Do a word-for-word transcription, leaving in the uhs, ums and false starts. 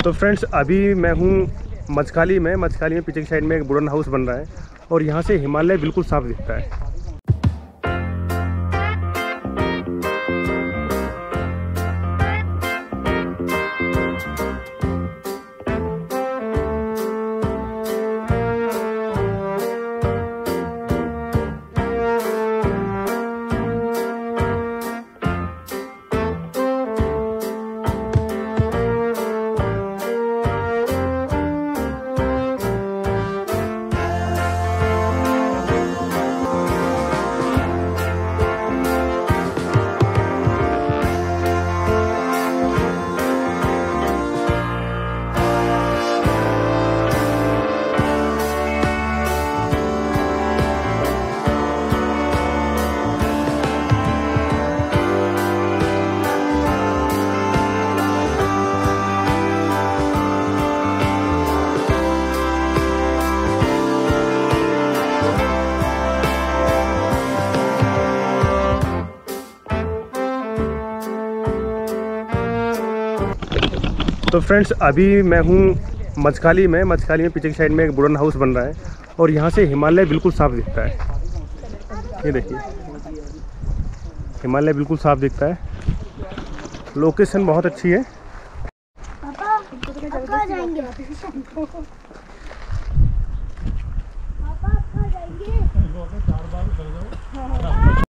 तो फ्रेंड्स अभी मैं हूँ मचकाली में मचकाली में पीछे की साइड में एक वुडन हाउस बन रहा है और यहाँ से हिमालय बिल्कुल साफ दिखता है। तो फ्रेंड्स अभी मैं हूँ मचकाली में मचकाली में पीछे की साइड में एक वुडन हाउस बन रहा है और यहाँ से हिमालय बिल्कुल साफ दिखता है। ये देखिए हिमालय बिल्कुल साफ दिखता है। लोकेशन बहुत अच्छी है। पापा कहाँ जाएंगे? पापा कहाँ जाएंगे?